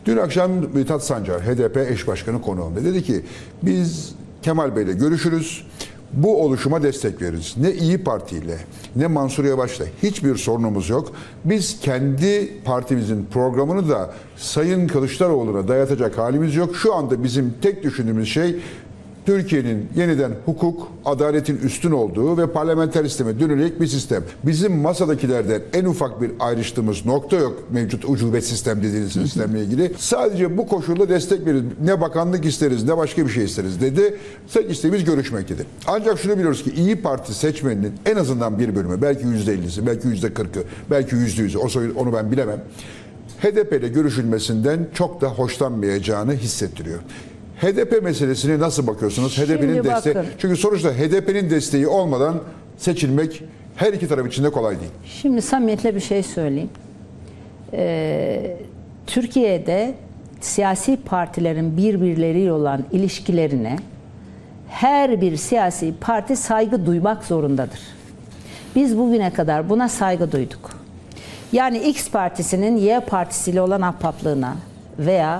Dün akşam Mithat Sancar, HDP eş başkanı konuğumda dedi ki biz Kemal Bey'le görüşürüz. Bu oluşuma destek veririz. Ne İyi Parti ile ne Mansur Yavaş'la hiçbir sorunumuz yok. Biz kendi partimizin programını da Sayın Kılıçdaroğlu'na dayatacak halimiz yok. Şu anda bizim tek düşündüğümüz şey Türkiye'nin yeniden hukuk, adaletin üstün olduğu ve parlamenter sisteme dönülecek bir sistem. Bizim masadakilerden en ufak bir ayrıştığımız nokta yok mevcut ucube sistem dediğiniz sistemle ilgili. Sadece bu koşulda destek veririz. Ne bakanlık isteriz ne başka bir şey isteriz dedi. Tek isteğimiz görüşmek dedi. Ancak şunu biliyoruz ki İyi Parti seçmeninin en azından bir bölümü, belki %50'si, belki %40'ı, belki %100'ü, onu ben bilemem, HDP ile görüşülmesinden çok da hoşlanmayacağını hissettiriyor. HDP meselesine nasıl bakıyorsunuz? HDP'nin desteği. Çünkü sonuçta HDP'nin desteği olmadan seçilmek her iki taraf için de kolay değil. Şimdi samimiyetle bir şey söyleyeyim. Türkiye'de siyasi partilerin birbirleriyle olan ilişkilerine her bir siyasi parti saygı duymak zorundadır. Biz bugüne kadar buna saygı duyduk. Yani X partisinin Y partisiyle olan ahbaplığına veya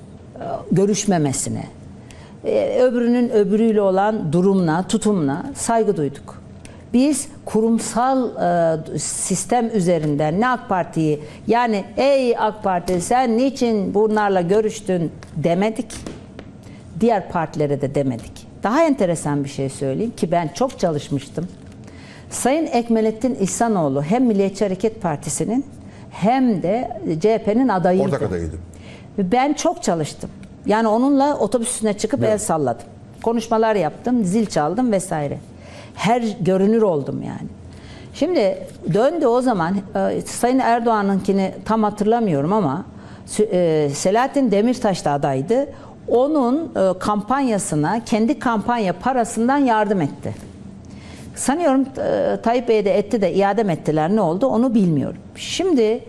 görüşmemesine, öbürünün öbürüyle olan durumuna, tutumuna saygı duyduk. Biz kurumsal sistem üzerinden ne AK Parti'yi, yani ey AK Parti sen niçin bunlarla görüştün demedik, diğer partilere de demedik. Daha enteresan bir şey söyleyeyim ki ben çok çalışmıştım. Sayın Ekmelettin İhsanoğlu hem Milliyetçi Hareket Partisi'nin hem de CHP'nin adayıydı. Ortak adayıydı. Ben çok çalıştım. Yani onunla otobüs üstüne çıkıp el salladım. Konuşmalar yaptım, zil çaldım vesaire. Her görünür oldum yani. Şimdi döndü o zaman Sayın Erdoğan'ınkini tam hatırlamıyorum ama Selahattin Demirtaş da adaydı. Onun kampanyasına kendi kampanya parasından yardım etti. Sanıyorum Tayyip Bey'e de etti de iade mi ettiler, ne oldu onu bilmiyorum. Şimdi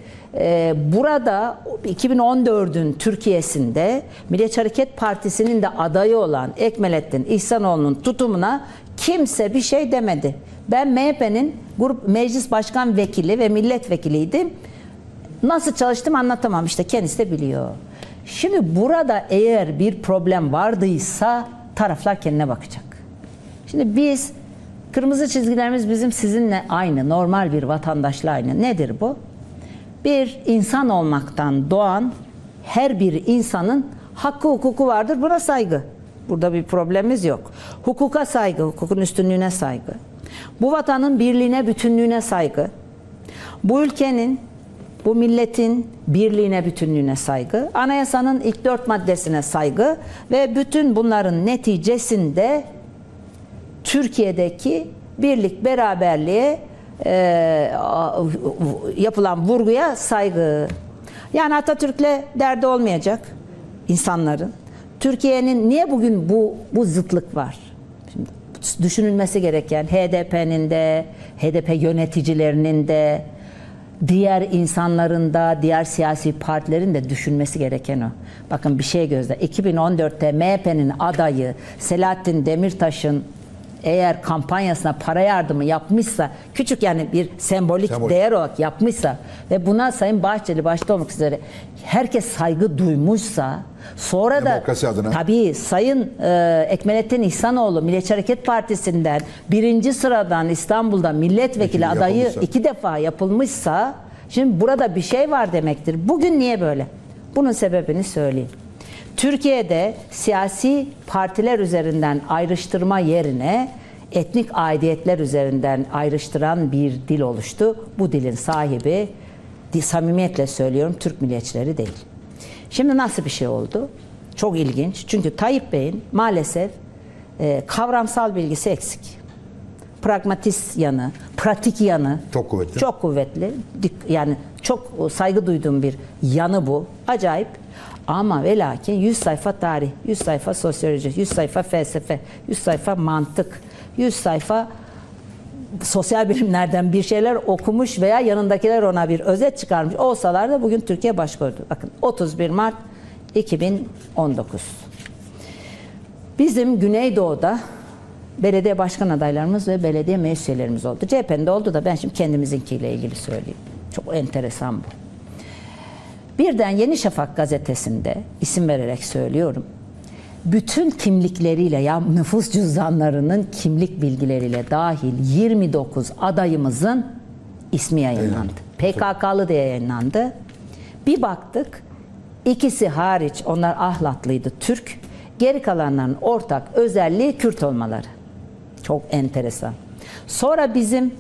burada 2014'ün Türkiye'sinde Milliyetçi Hareket Partisi'nin de adayı olan Ekmelettin İhsanoğlu'nun tutumuna kimse bir şey demedi. Ben MHP'nin grup meclis başkan vekili ve milletvekiliydim. Nasıl çalıştım anlatamam, işte kendisi de biliyor. Şimdi burada eğer bir problem vardıysa taraflar kendine bakacak. Şimdi biz, kırmızı çizgilerimiz bizim sizinle aynı, normal bir vatandaşla aynı. Nedir bu? Bir insan olmaktan doğan her bir insanın hakkı hukuku vardır. Buna saygı. Burada bir problemimiz yok. Hukuka saygı, hukukun üstünlüğüne saygı. Bu vatanın birliğine, bütünlüğüne saygı. Bu ülkenin, bu milletin birliğine, bütünlüğüne saygı. Anayasanın ilk 4 maddesine saygı ve bütün bunların neticesinde Türkiye'deki birlik, beraberliğe yapılan vurguya saygı. Yani Atatürk'le derdi olmayacak insanların. Türkiye'nin niye bugün bu zıtlık var? Şimdi düşünülmesi gereken HDP'nin de, HDP yöneticilerinin de, diğer insanların da, diğer siyasi partilerin de düşünmesi gereken o. Bakın bir şey gözle. 2014'te MHP'nin adayı Selahattin Demirtaş'ın eğer kampanyasına para yardımı yapmışsa, küçük yani bir sembolik değer olarak yapmışsa ve buna Sayın Bahçeli başta olmak üzere herkes saygı duymuşsa, sonra da tabii Sayın Ekmelettin İhsanoğlu Milliyetçi Hareket Partisi'nden 1. sıradan İstanbul'da milletvekili adayı 2 defa yapılmışsa, şimdi burada bir şey var demektir. Bugün niye böyle? Bunun sebebini söyleyeyim. Türkiye'de siyasi partiler üzerinden ayrıştırma yerine etnik aidiyetler üzerinden ayrıştıran bir dil oluştu. Bu dilin sahibi, samimiyetle söylüyorum, Türk milliyetçileri değil. Şimdi nasıl bir şey oldu? Çok ilginç. Çünkü Tayyip Bey'in maalesef kavramsal bilgisi eksik. Pragmatist yanı, pratik yanı çok kuvvetli. Çok kuvvetli. Yani çok saygı duyduğum bir yanı bu. Acayip. Ama ve lakin 100 sayfa tarih, 100 sayfa sosyoloji, 100 sayfa felsefe, 100 sayfa mantık, 100 sayfa sosyal bilimlerden bir şeyler okumuş veya yanındakiler ona bir özet çıkarmış olsalar da bugün Türkiye başkoydu. Bakın 31 Mart 2019. Bizim Güneydoğu'da belediye başkan adaylarımız ve belediye meclis üyelerimiz oldu. CHP'nin de oldu da ben şimdi kendimizinkiyle ilgili söyleyeyim. Çok enteresan bu. Birden Yeni Şafak gazetesinde, isim vererek söylüyorum, bütün kimlikleriyle, ya nüfus cüzdanlarının kimlik bilgileriyle dahil 29 adayımızın ismi yayınlandı. PKK'lı diye yayınlandı. Bir baktık, ikisi hariç, onlar Ahlatlıydı, Türk. Geri kalanların ortak özelliği Kürt olmaları. Çok enteresan. Sonra bizim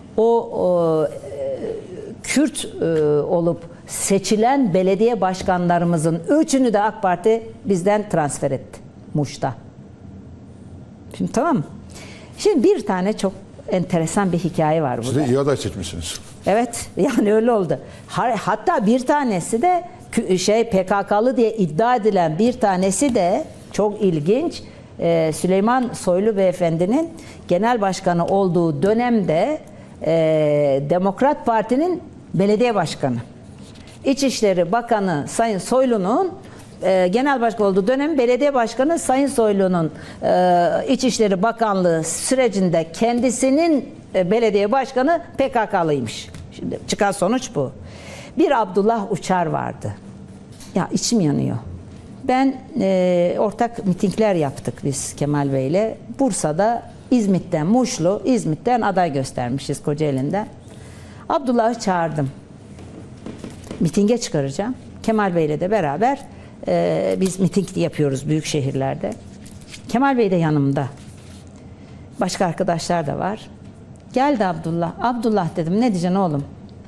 o Kürt olup seçilen belediye başkanlarımızın üçünü de AK Parti bizden transfer etti Muş'ta. Şimdi tamam mı? Şimdi bir tane çok enteresan bir hikaye var burada. Siz de iyi aday seçmişsiniz. Evet, yani öyle oldu. Hatta bir tanesi de PKK'lı diye iddia edilen bir tanesi de çok ilginç. Süleyman Soylu Beyefendi'nin genel başkanı olduğu dönemde Demokrat Parti'nin belediye başkanı. İçişleri Bakanı Sayın Soylu'nun genel başkan olduğu dönem belediye başkanı Sayın Soylu'nun İçişleri Bakanlığı sürecinde kendisinin belediye başkanı PKK'lıymış. Şimdi çıkan sonuç bu. Bir Abdullah Uçar vardı. Ya içim yanıyor. Ben ortak mitingler yaptık biz Kemal Bey'le. Bursa'da İzmit'ten Muşlu, İzmit'ten aday göstermişiz Kocaeli'nden. Abdullah'ı çağırdım. Mitinge çıkaracağım. Kemal Bey'le de beraber biz miting yapıyoruz büyük şehirlerde. Kemal Bey de yanımda. Başka arkadaşlar da var. Geldi Abdullah. Abdullah dedim, ne diyeceksin oğlum?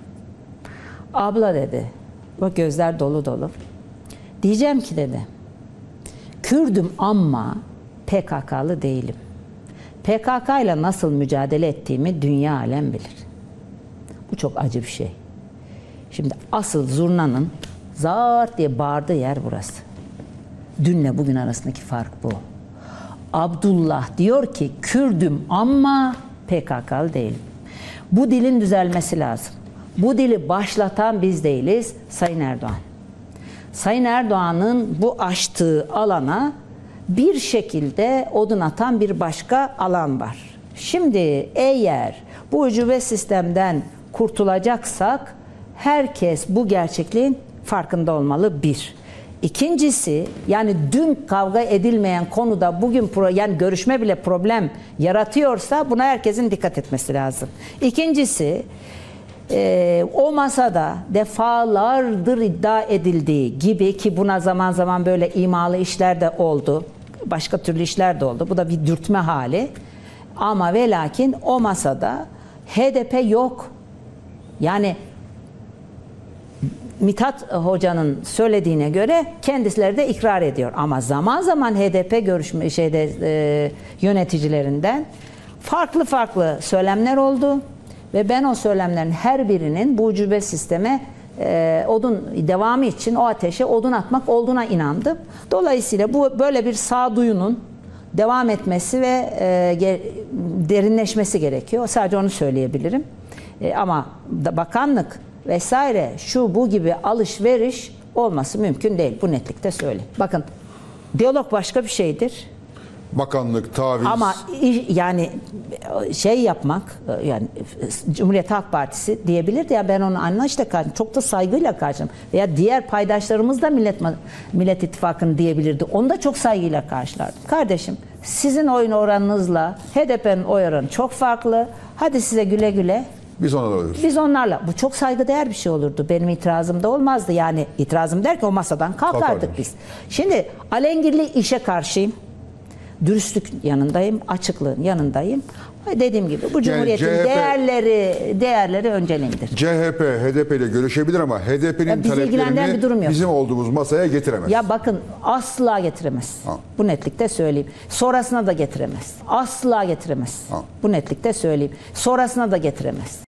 Abla dedi. Bak gözler dolu dolu. Diyeceğim ki dedi, Kürdüm ama PKK'lı değilim. PKK ile nasıl mücadele ettiğimi dünya alem bilir. Bu çok acı bir şey. Şimdi asıl zurnanın zart diye bağırdığı yer burası. Dünle bugün arasındaki fark bu. Abdullah diyor ki Kürdüm ama PKK'lı değilim. Bu dilin düzelmesi lazım. Bu dili başlatan biz değiliz, Sayın Erdoğan. Sayın Erdoğan'ın bu açtığı alana bir şekilde odun atan bir başka alan var. Şimdi eğer bu ucube sistemden kurtulacaksak herkes bu gerçekliğin farkında olmalı bir. İkincisi, yani dün kavga edilmeyen konuda bugün yani görüşme bile problem yaratıyorsa buna herkesin dikkat etmesi lazım. İkincisi, o masada defalardır iddia edildiği gibi ki buna zaman zaman böyle imalı işler de oldu. Başka türlü işler de oldu. Bu da bir dürtme hali. Ama ve lakin o masada HDP yok. Yani Mithat Hoca'nın söylediğine göre kendisileri de ikrar ediyor. Ama zaman zaman HDP yöneticilerinden farklı söylemler oldu. Ve ben o söylemlerin her birinin bu ucube sisteme devamı için o ateşe odun atmak olduğuna inandım. Dolayısıyla bu böyle bir sağduyunun devam etmesi ve derinleşmesi gerekiyor. Sadece onu söyleyebilirim. Ama bakanlık vesaire şu bu gibi alışveriş olması mümkün değil. Bu netlikte söyleyeyim. Bakın, diyalog başka bir şeydir. Bakanlık, taviz. Ama yani şey yapmak, yani Cumhuriyet Halk Partisi diyebilirdi ya, ben onu anlayışla karşıladım. Çok da saygıyla karşıladım. Veya diğer paydaşlarımız da Millet İttifakı'nı diyebilirdi. Onu da çok saygıyla karşılardım. Kardeşim, sizin oyun oranınızla HDP'nin oy oranı çok farklı. Hadi size güle güle. Biz onlarla oluyoruz. Biz onlarla. Bu çok saygıdeğer bir şey olurdu. Benim itirazım da olmazdı. Yani itirazım der ki o masadan kalkardık biz. Şimdi alengirli işe karşıyım. Dürüstlük yanındayım, açıklığın yanındayım. Dediğim gibi bu Cumhuriyet'in değerleri önceliğindir. CHP, HDP ile görüşebilir ama HDP'nin bizi ilgilendiren bir durum taleplerini yok. bizim olduğumuz masaya getiremez. Ya bakın, asla getiremez. Ha. Bu netlikte söyleyeyim. Sonrasına da getiremez. Asla getiremez. Ha. Bu netlikte söyleyeyim. Sonrasına da getiremez.